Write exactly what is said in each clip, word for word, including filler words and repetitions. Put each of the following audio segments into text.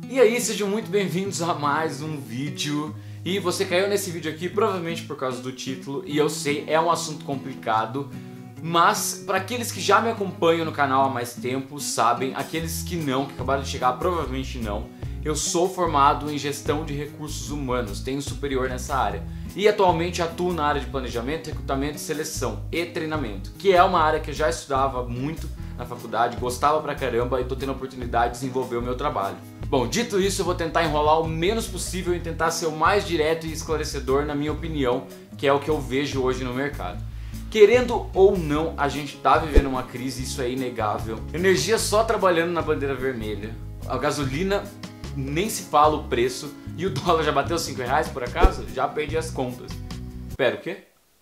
E aí, sejam muito bem-vindos a mais um vídeo. E você caiu nesse vídeo aqui provavelmente por causa do título, e eu sei, é um assunto complicado, mas para aqueles que já me acompanham no canal há mais tempo, sabem, aqueles que não, que acabaram de chegar, provavelmente não, eu sou formado em gestão de recursos humanos, tenho superior nessa área, e atualmente atuo na área de planejamento, recrutamento, seleção e treinamento, que é uma área que eu já estudava muito na faculdade, gostava pra caramba e estou tendo a oportunidade de desenvolver o meu trabalho. Bom, dito isso, eu vou tentar enrolar o menos possível e tentar ser o mais direto e esclarecedor na minha opinião, que é o que eu vejo hoje no mercado. Querendo ou não, a gente tá vivendo uma crise, isso é inegável. Energia só trabalhando na bandeira vermelha. A gasolina, nem se fala o preço. E o dólar já bateu cinco reais por acaso? Já perdi as contas. Pera, o quê?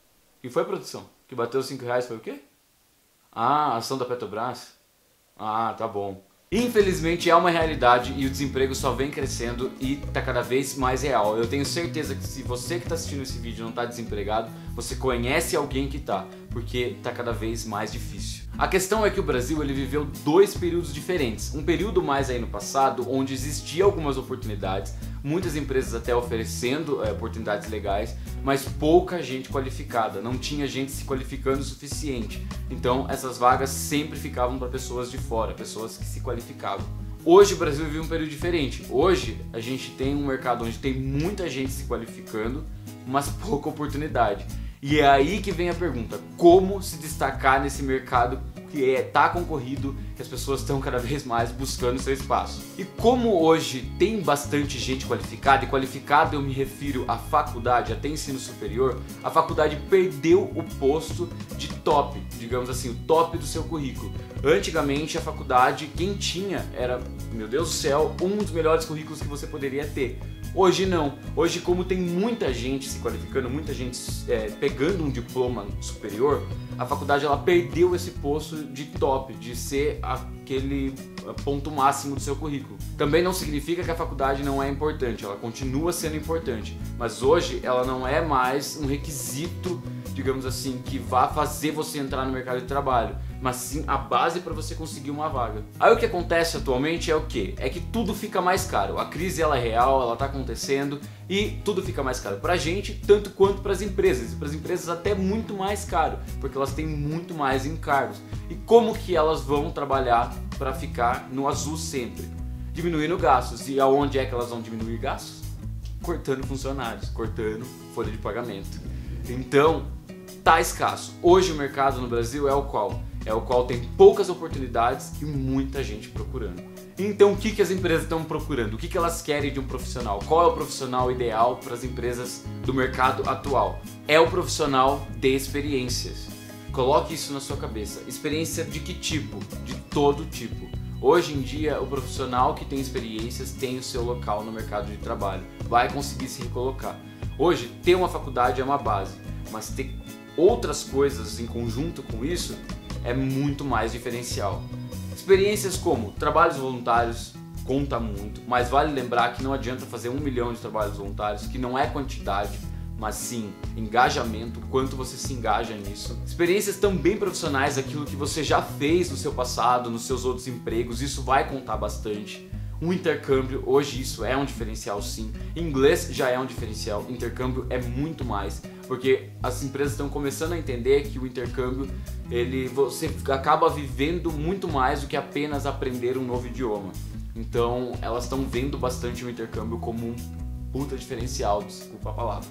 E foi, produção? Que bateu cinco reais foi o quê? Ah, a ação da Petrobras? Ah, tá bom. Infelizmente é uma realidade e o desemprego só vem crescendo e tá cada vez mais real. Eu tenho certeza que se você que está assistindo esse vídeo não está desempregado, você conhece alguém que tá, porque tá cada vez mais difícil. A questão é que o Brasil ele viveu dois períodos diferentes. Um período mais aí no passado, onde existiam algumas oportunidades, muitas empresas até oferecendo é, oportunidades legais, mas pouca gente qualificada, não tinha gente se qualificando o suficiente. Então essas vagas sempre ficavam para pessoas de fora, pessoas que se qualificavam. Hoje o Brasil vive um período diferente. Hoje a gente tem um mercado onde tem muita gente se qualificando, mas pouca oportunidade. E é aí que vem a pergunta, como se destacar nesse mercado que é, tá concorrido, que as pessoas estão cada vez mais buscando seu espaço. E como hoje tem bastante gente qualificada, e qualificado eu me refiro à faculdade, até ensino superior, a faculdade perdeu o posto de top, digamos assim, o top do seu currículo. Antigamente a faculdade, quem tinha era, meu Deus do céu, um dos melhores currículos que você poderia ter. Hoje não. Hoje, como tem muita gente se qualificando, muita gente é, pegando um diploma superior, a faculdade ela perdeu esse posto de top, de ser aquele ponto máximo do seu currículo. Também não significa que a faculdade não é importante, ela continua sendo importante, mas hoje ela não é mais um requisito, digamos assim, que vá fazer você entrar no mercado de trabalho, mas sim a base para você conseguir uma vaga. Aí o que acontece atualmente é o que? É que tudo fica mais caro. A crise ela é real, ela está acontecendo e tudo fica mais caro para a gente, tanto quanto para as empresas. E para as empresas até muito mais caro, porque elas têm muito mais encargos. E como que elas vão trabalhar para ficar no azul sempre? Diminuindo gastos. E aonde é que elas vão diminuir gastos? Cortando funcionários, cortando folha de pagamento. Então, tá escasso. Hoje o mercado no Brasil é o qual? É o qual tem poucas oportunidades e muita gente procurando. Então o que, que as empresas estão procurando? O que, que elas querem de um profissional? Qual é o profissional ideal para as empresas do mercado atual? É o profissional de experiências. Coloque isso na sua cabeça. Experiência de que tipo? De todo tipo. Hoje em dia o profissional que tem experiências tem o seu local no mercado de trabalho. Vai conseguir se recolocar. Hoje ter uma faculdade é uma base, mas ter outras coisas em conjunto com isso é muito mais diferencial. Experiências como trabalhos voluntários conta muito, mas vale lembrar que não adianta fazer um milhão de trabalhos voluntários, que não é quantidade, mas sim engajamento, quanto você se engaja nisso. Experiências também profissionais, aquilo que você já fez no seu passado, nos seus outros empregos, isso vai contar bastante. Um intercâmbio, hoje isso é um diferencial sim, inglês já é um diferencial, intercâmbio é muito mais, porque as empresas estão começando a entender que o intercâmbio, ele, você acaba vivendo muito mais do que apenas aprender um novo idioma. Então elas estão vendo bastante o intercâmbio como um puta diferencial, desculpa a palavra.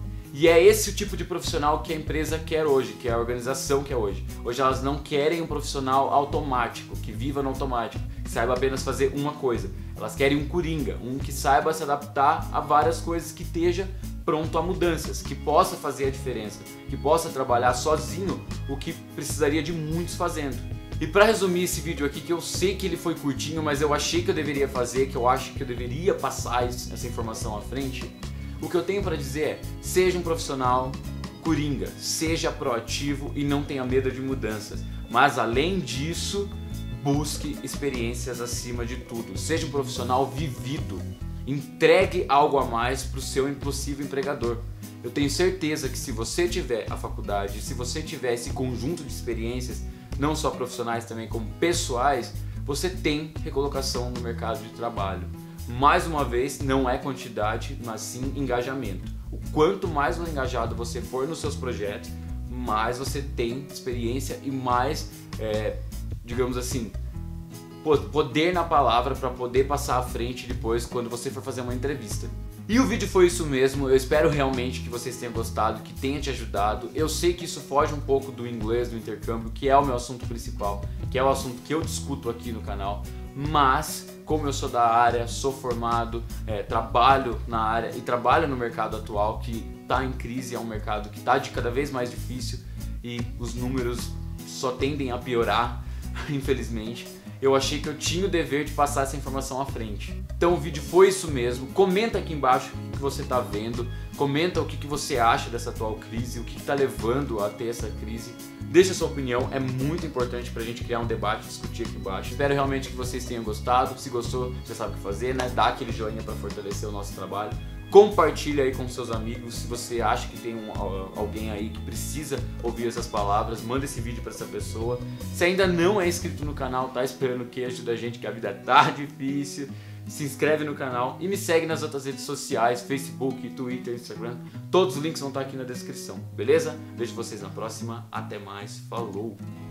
E é esse o tipo de profissional que a empresa quer hoje, que a organização quer hoje. Hoje elas não querem um profissional automático, que viva no automático, que saiba apenas fazer uma coisa. Elas querem um coringa, um que saiba se adaptar a várias coisas, que esteja pronto a mudanças, que possa fazer a diferença, que possa trabalhar sozinho o que precisaria de muitos fazendo. E para resumir esse vídeo aqui, que eu sei que ele foi curtinho, mas eu achei que eu deveria fazer, que eu acho que eu deveria passar essa informação à frente, o que eu tenho para dizer é, seja um profissional coringa, seja proativo e não tenha medo de mudanças. Mas além disso, busque experiências acima de tudo. Seja um profissional vivido, entregue algo a mais para o seu possível empregador. Eu tenho certeza que se você tiver a faculdade, se você tiver esse conjunto de experiências, não só profissionais também como pessoais, você tem recolocação no mercado de trabalho. Mais uma vez, não é quantidade, mas sim engajamento. O quanto mais engajado você for nos seus projetos, mais você tem experiência e mais, é, digamos assim, poder na palavra para poder passar à frente depois quando você for fazer uma entrevista. E o vídeo foi isso mesmo, eu espero realmente que vocês tenham gostado, que tenha te ajudado. Eu sei que isso foge um pouco do inglês, do intercâmbio, que é o meu assunto principal, que é o assunto que eu discuto aqui no canal, mas como eu sou da área, sou formado, é, trabalho na área e trabalho no mercado atual que está em crise, é um mercado que está de cada vez mais difícil e os números só tendem a piorar, infelizmente. Eu achei que eu tinha o dever de passar essa informação à frente. Então o vídeo foi isso mesmo. Comenta aqui embaixo o que você está vendo. Comenta o que você acha dessa atual crise, o que está levando a ter essa crise. Deixa a sua opinião, é muito importante para a gente criar um debate, discutir aqui embaixo. Espero realmente que vocês tenham gostado. Se gostou, já sabe o que fazer, né? Dá aquele joinha para fortalecer o nosso trabalho. Compartilha aí com seus amigos, se você acha que tem um, alguém aí que precisa ouvir essas palavras, manda esse vídeo para essa pessoa. Se ainda não é inscrito no canal, tá esperando o que? Ajuda a gente, que a vida tá difícil. Se inscreve no canal e me segue nas outras redes sociais, Facebook, Twitter, Instagram. Todos os links vão estar aqui na descrição, beleza? Vejo vocês na próxima, até mais, falou!